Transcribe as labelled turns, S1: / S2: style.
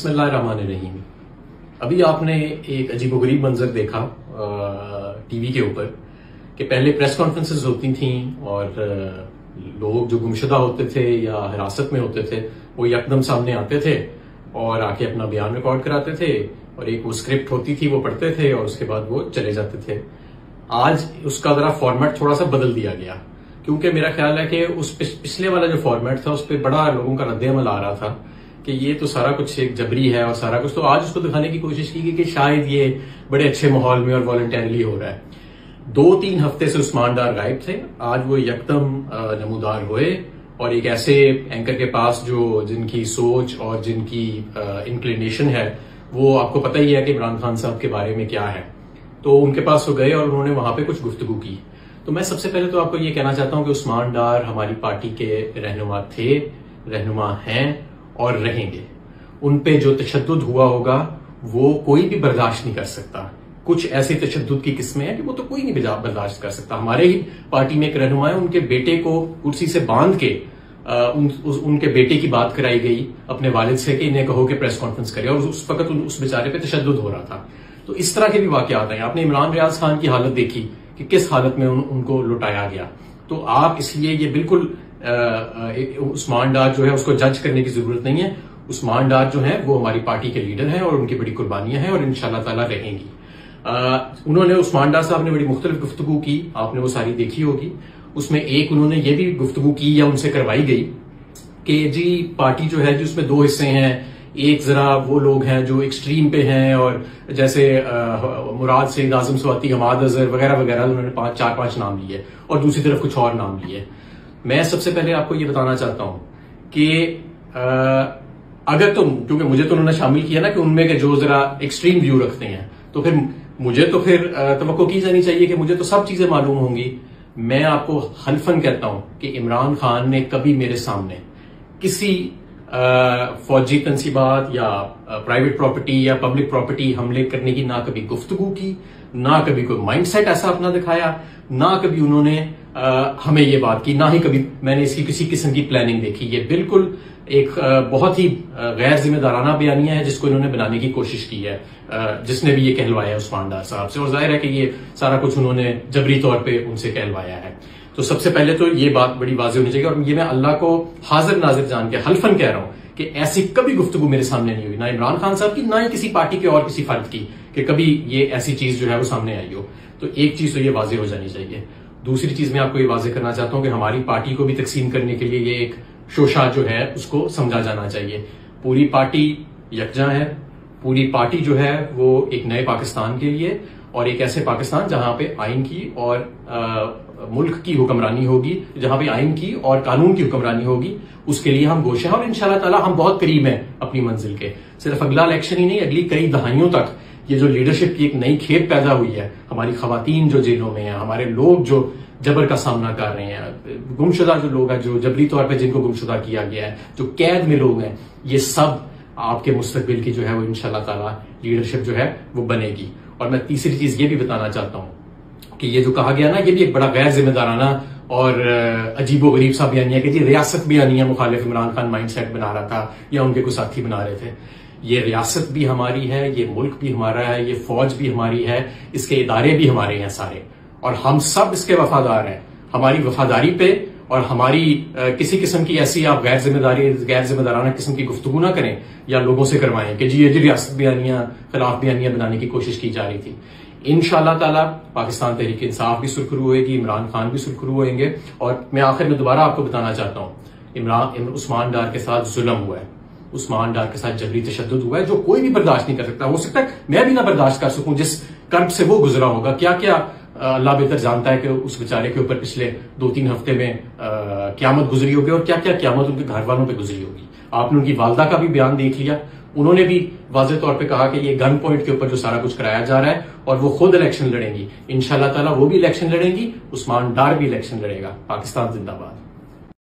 S1: बिस्मिल्लाहिर्रहमानिर्रहीम। अभी आपने एक अजीबोगरीब मंजर देखा टीवी के ऊपर कि पहले प्रेस कॉन्फ्रेंसेस होती थी और लोग जो गुमशुदा होते थे या हिरासत में होते थे वो यकदम सामने आते थे और आके अपना बयान रिकॉर्ड कराते थे और एक वो स्क्रिप्ट होती थी वो पढ़ते थे और उसके बाद वो चले जाते थे। आज उसका जरा फॉर्मेट थोड़ा सा बदल दिया गया क्योंकि मेरा ख्याल है कि उस पिछले वाला जो फॉर्मेट था उस पर बड़ा लोगों का रद्द-ए-अमल आ रहा था कि ये तो सारा कुछ एक जबरी है और सारा कुछ, तो आज उसको दिखाने की कोशिश की गई कि शायद ये बड़े अच्छे माहौल में और वॉलंटरली हो रहा है। 2-3 हफ्ते से उस्मान डार गायब थे, आज वो यकदम नमूदार हुए और एक ऐसे एंकर के पास जो जिनकी सोच और जिनकी इंक्लिनेशन है वो आपको पता ही है कि इमरान खान साहब के बारे में क्या है, तो उनके पास वो गए और उन्होंने वहां पे कुछ गुफ्तगू की। तो मैं सबसे पहले तो आपको ये कहना चाहता हूं कि उस्मान डार हमारी पार्टी के रहनुमा थे, रहनुमा हैं और रहेंगे। उन पे जो तशद्दुद हुआ होगा वो कोई भी बर्दाश्त नहीं कर सकता। कुछ ऐसे तशद्दुद की किस्में हैं कि वो तो कोई नहीं बर्दाश्त कर सकता। हमारे ही पार्टी में एक रहनुमा है, उनके बेटे को कुर्सी से बांध के उनके बेटे की बात कराई गई अपने वालिद से कि इन्हें कहो कि प्रेस कॉन्फ्रेंस करे, और उस वक्त उस बेचारे पे तशद्दुद हो रहा था। तो इस तरह के भी वाकयात हैं। आपने इमरान रियाज खान की हालत देखी कि किस हालत में उनको लुटाया गया। तो आप इसलिए ये बिल्कुल उस्मान डार जो है उसको जज करने की जरूरत नहीं है। उस्मान डार जो है वो हमारी पार्टी के लीडर हैं और उनकी बड़ी कुर्बानियां हैं और इंशाल्लाह ताला रहेंगी। उन्होंने उस्मान डार साहब ने बड़ी मुख्तलिफ गुफ्तगू की, आपने वो सारी देखी होगी। उसमें एक उन्होंने ये भी गुफ्तगू की या उनसे करवाई गई कि जी पार्टी जो है जी उसमें 2 हिस्से हैं, एक जरा वो लोग हैं जो एक्सट्रीम पे हैं और जैसे मुराद सईद, आजम स्वाति, हमाद अजहर वगैरह वगैरह, उन्होंने 4-5 नाम लिए और दूसरी तरफ कुछ और नाम लिए। मैं सबसे पहले आपको ये बताना चाहता हूं कि अगर तुम, क्योंकि मुझे तो उन्होंने शामिल किया ना कि उनमें के जो जरा एक्सट्रीम व्यू रखते हैं, तो फिर मुझे तो फिर तवक्को की जानी चाहिए कि मुझे तो सब चीजें मालूम होंगी। मैं आपको हल्फन कहता हूं कि इमरान खान ने कभी मेरे सामने किसी फौजी तंसीबात या प्राइवेट प्रॉपर्टी या पब्लिक प्रॉपर्टी हमले करने की ना कभी गुफ्तगू की, ना कभी कोई माइंडसेट ऐसा अपना दिखाया, ना कभी उन्होंने हमें ये बात की, ना ही कभी मैंने इसकी किसी किस्म की प्लानिंग देखी। ये बिल्कुल एक बहुत ही गैर जिम्मेदाराना बयानिया है जिसको इन्होंने बनाने की कोशिश की है, जिसने भी ये कहलवाया उस्मान डार साहब से, और जाहिर है कि ये सारा कुछ उन्होंने जबरी तौर पे उनसे कहलवाया है। तो सबसे पहले तो ये बात बड़ी वाज़ेह होनी चाहिए और ये मैं अल्लाह को हाजिर नाजिर जान के हल्फन कह रहा हूं कि ऐसी कभी गुफ्तगू मेरे सामने नहीं हुई, ना इमरान खान साहब की, ना ही किसी पार्टी के और किसी फर्द की, कि कभी ये ऐसी चीज जो है वो सामने आई हो। तो एक चीज तो ये वाज़ेह हो जानी चाहिए। दूसरी चीज मैं आपको ये वाज़ेह करना चाहता हूं कि हमारी पार्टी को भी तकसीम करने के लिए ये एक शोशा जो है उसको समझा जाना चाहिए। पूरी पार्टी यकजा है, पूरी पार्टी जो है वो एक नए पाकिस्तान के लिए और एक ऐसे पाकिस्तान जहां पे आइन की और मुल्क की हुक्मरानी होगी, जहां पे आइन की और कानून की हुक्मरानी होगी, उसके लिए हम गोश हैं और इंशाल्लाह ताला हम बहुत करीब हैं अपनी मंजिल के। सिर्फ अगला इलेक्शन ही नहीं, अगली कई दहाइयों तक ये जो लीडरशिप की एक नई खेप पैदा हुई है, हमारी खवातीन जो जेलों में हैं, हमारे लोग जो जबर का सामना कर रहे हैं, गुमशुदा जो लोग हैं, जो जबरी तौर पर जिनको गुमशुदा किया गया है, जो कैद में लोग हैं, ये सब आपके मुस्तकबिल की जो है वो इंशाल्लाह ताला लीडरशिप जो है वो बनेगी। और मैं तीसरी चीज ये भी बताना चाहता हूं कि ये जो कहा गया ना, ये भी एक बड़ा गैर जिम्मेदाराना और अजीबोगरीब सा बयानिया कि जी रियासत भी आनी है, मुखालिफ इमरान खान माइंडसेट बना रहा था या उनके कुछ साथी बना रहे थे। ये रियासत भी हमारी है, ये मुल्क भी हमारा है, ये फौज भी हमारी है, इसके इदारे भी हमारे हैं सारे, और हम सब इसके वफादार हैं। हमारी वफादारी पे और हमारी किसी किस्म की ऐसी आप गैर जिम्मेदाराना किस्म की गुफ्तगू ना करें या लोगों से करवाएं कि जी ये रियासत बयानिया खिलाफ बयानिया बनाने की कोशिश की जा रही थी। इंशाल्लाह ताला पाकिस्तान तहरीक इंसाफ भी सुरखरू होगी, इमरान खान भी सुरखरू होंगे। और मैं आखिर में दोबारा आपको बताना चाहता हूं, उस्मान डार के साथ जुल्म हुआ है, उस्मान डार के साथ जबरी तशद्दुद हुआ है जो कोई भी बर्दाश्त नहीं कर सकता। हो सकता है मैं भी ना बर्दाश्त कर सकूं जिस कर्ब से वो गुजरा होगा। क्या क्या अल्लाह बेहतर जानता है कि उस बेचारे के ऊपर पिछले 2-3 हफ्ते में क्यामत गुजरी होगी और क्या क्या क्यामत उनके घर वालों पर गुजरी होगी। आपने उनकी वालदा का भी बयान देख लिया, उन्होंने भी वाज़ेह तौर पे कहा कि ये गन पॉइंट के ऊपर जो सारा कुछ कराया जा रहा है और वो खुद इलेक्शन लड़ेंगी। इंशाल्लाह ताला वो भी इलेक्शन लड़ेंगी, उस्मान डार भी इलेक्शन लड़ेगा। पाकिस्तान जिंदाबाद।